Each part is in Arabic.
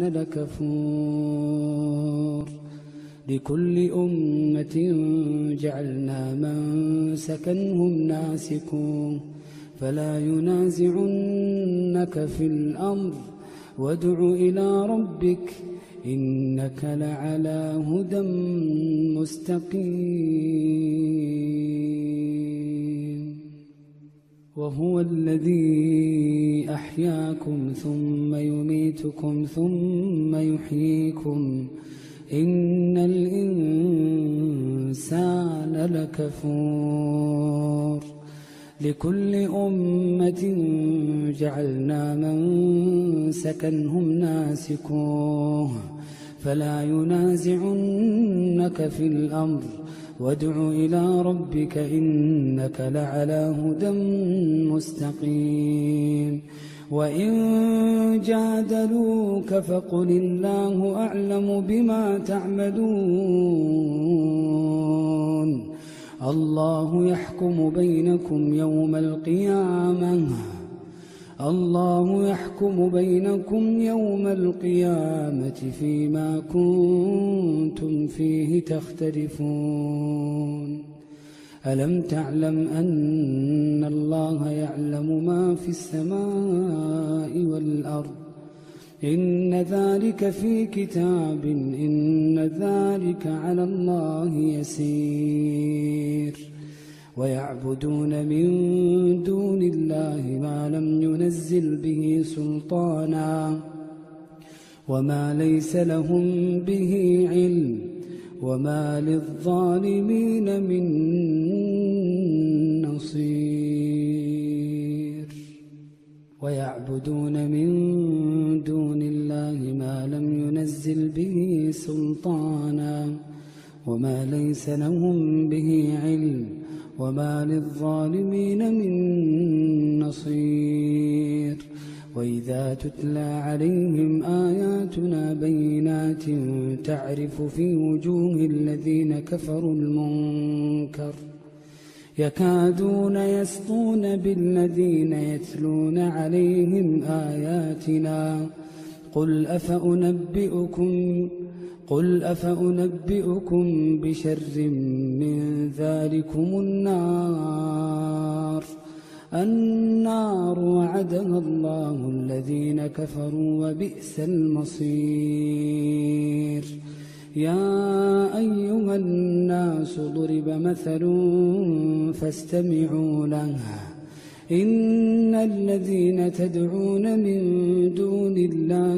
لكفور لكل أمة جعلنا منسكا هم ناسكوه فلا ينازعنك في الأمر وادع إلى ربك إنك لعلى هدى مستقيم وهو الذي أحياكم ثم يميتكم ثم يحييكم إن الإنسان لكفور لكل أمة جعلنا منسكا هم ناسكوه فلا ينازعنك في الأمر وادع إلى ربك إنك لعلى هدى مستقيم وإن جادلوك فقل الله أعلم بما تعملون الله يحكم بينكم يوم القيامة فيما كنتم فيه تختلفون ألم تعلم أن الله يعلم ما في السماء والأرض إن ذلك في كتاب إن ذلك على الله يسير ويعبدون من دون الله ما لم ينزل به سلطانا وما ليس لهم به علم وما للظالمين من نصير ويعبدون من دون الله ما لم ينزل به سلطانا وما ليس لهم به علم وما للظالمين من نصير وإذا تتلى عليهم آياتنا بينات تعرف في وجوه الذين كفروا المنكر يكادون يسطون بالذين يتلون عليهم آياتنا قل أفأنبئكم بشر من ذلكم النار وعدها الله الذين كفروا وبئس المصير يا أيها الناس ضرب مثل فاستمعوا له إن الذين تدعون من دون الله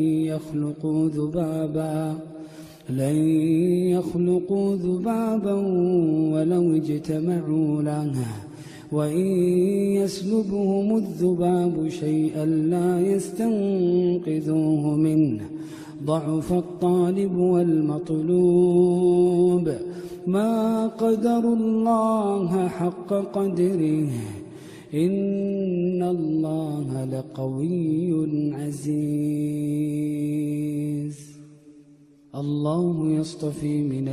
لن يخلقوا ذبابا ولو اجتمعوا له وإن يسلبهم الذباب شيئا لا يستنقذوه منه ضعف الطالب والمطلوب ما قدروا الله حق قدره إن الله لقوي عزيز الله يصطفي من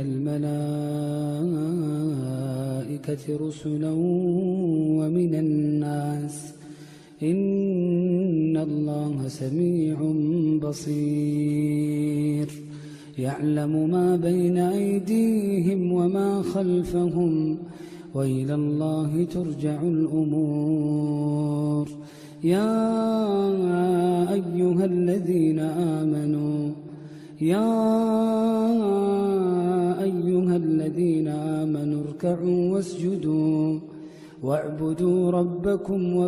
الملائكة رسلا ومن الناس إن الله سميع بصير يعلم ما بين أيديهم وما خلفهم وإلى الله ترجع الأمور يا أيها الذين آمنوا اركعوا واسجدوا واعبدوا ربكم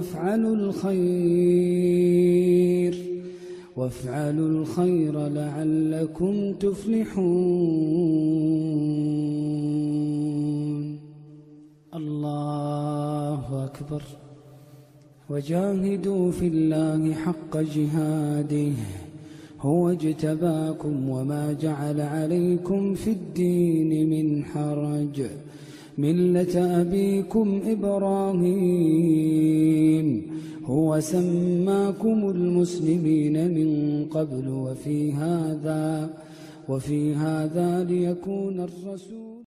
وافعلوا الخير لعلكم تفلحون الله أكبر وجاهدوا في الله حق جهاده هو اجتباكم وما جعل عليكم في الدين من حرج ملة أبيكم إبراهيم هو سماكم المسلمين من قبل وفي هذا ليكون الرسول